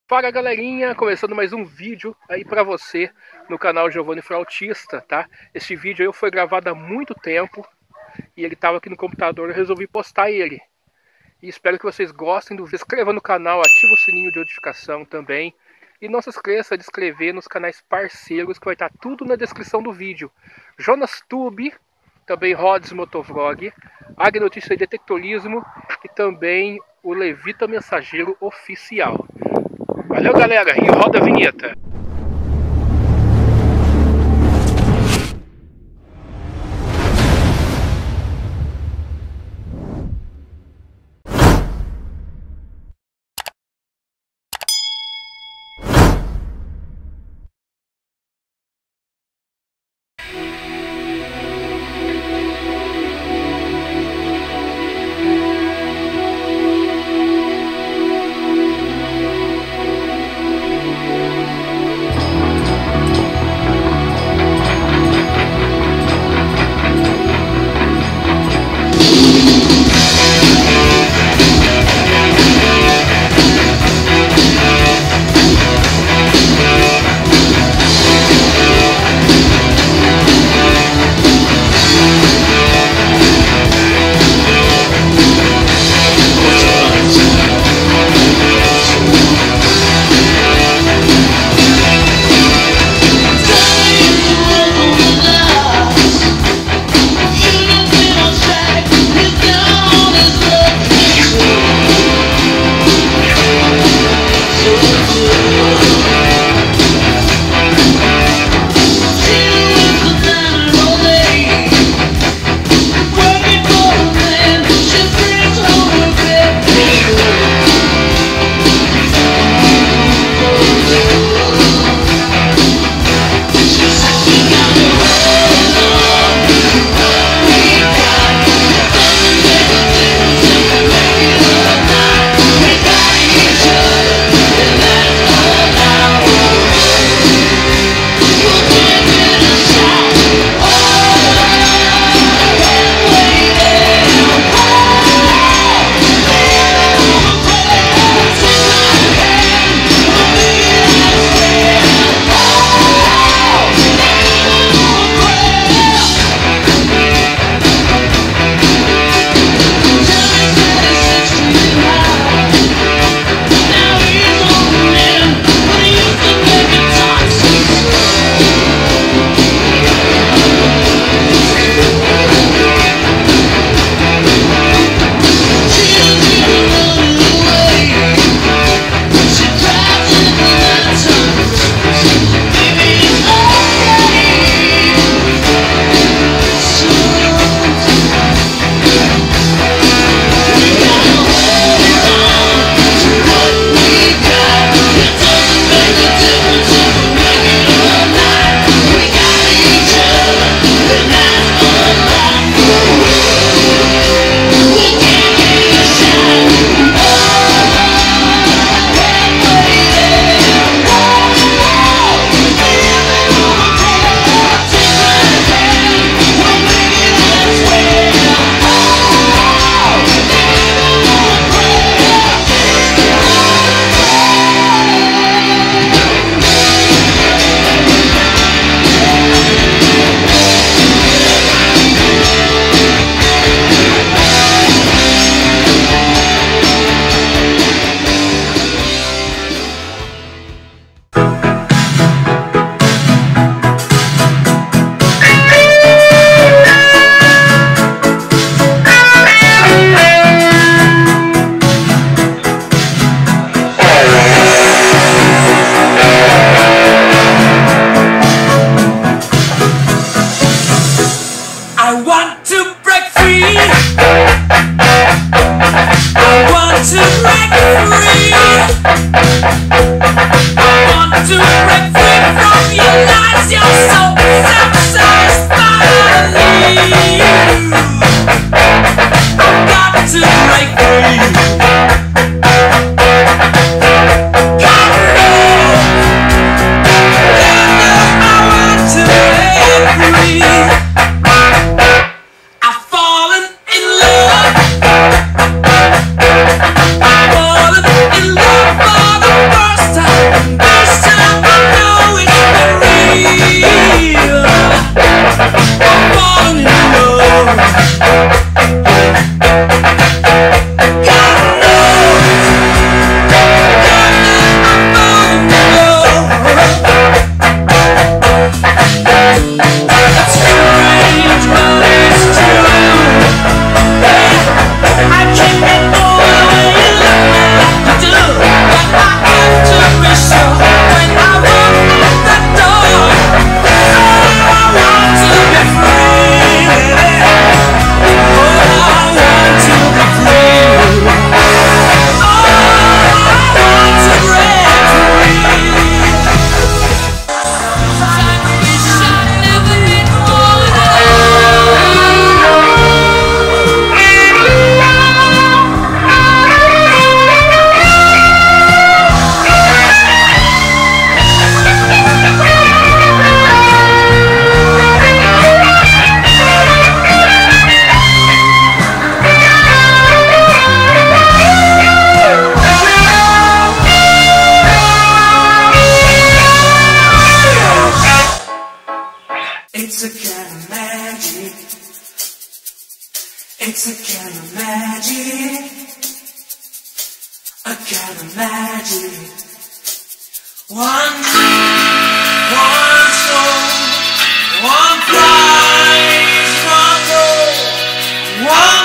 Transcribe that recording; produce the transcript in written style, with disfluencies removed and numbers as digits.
Fala galerinha, começando mais um vídeo aí pra você no canal Giovanni Flautista, tá? Esse vídeo aí foi gravado há muito tempo e ele tava aqui no computador, eu resolvi postar ele. E espero que vocês gostem do vídeo. Se inscreva no canal, ativa o sininho de notificação também. E não se esqueça de inscrever nos canais parceiros que vai estar tudo na descrição do vídeo. Jonas Tube, também Rods Motovlog, Agnotícia e Detectorismo e também o Levita Mensageiro Oficial. Valeu, galera, e roda a vinheta. It's a kind of magic, a kind of magic. One dream, one soul, one prize, one goal, one